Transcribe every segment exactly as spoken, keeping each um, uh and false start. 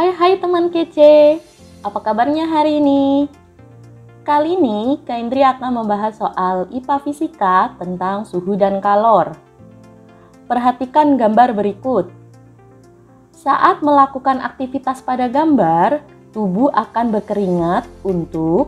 Hai hai teman kece, apa kabarnya hari ini? Kali ini Kak Indri akan membahas soal I P A Fisika tentang suhu dan kalor. Perhatikan gambar berikut. Saat melakukan aktivitas pada gambar, tubuh akan berkeringat untuk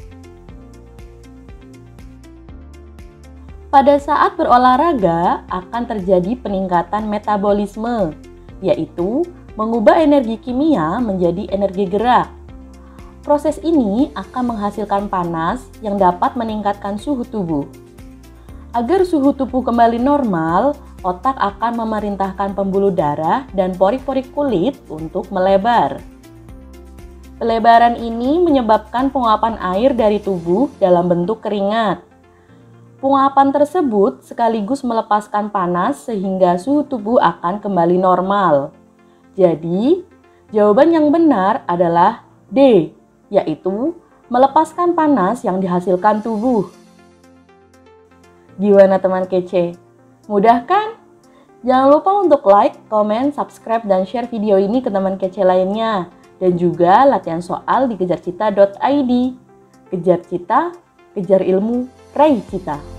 pada saat berolahraga akan terjadi peningkatan metabolisme, yaitu mengubah energi kimia menjadi energi gerak. Proses ini akan menghasilkan panas yang dapat meningkatkan suhu tubuh. Agar suhu tubuh kembali normal, otak akan memerintahkan pembuluh darah dan pori-pori kulit untuk melebar. Pelebaran ini menyebabkan penguapan air dari tubuh dalam bentuk keringat. Penguapan tersebut sekaligus melepaskan panas sehingga suhu tubuh akan kembali normal. Jadi, jawaban yang benar adalah D, yaitu melepaskan panas yang dihasilkan tubuh. Gimana teman kece? Mudah kan? Jangan lupa untuk like, komen, subscribe, dan share video ini ke teman kece lainnya. Dan juga latihan soal di kejar cita dot i d. Kejar cita, kejar ilmu, raih cita.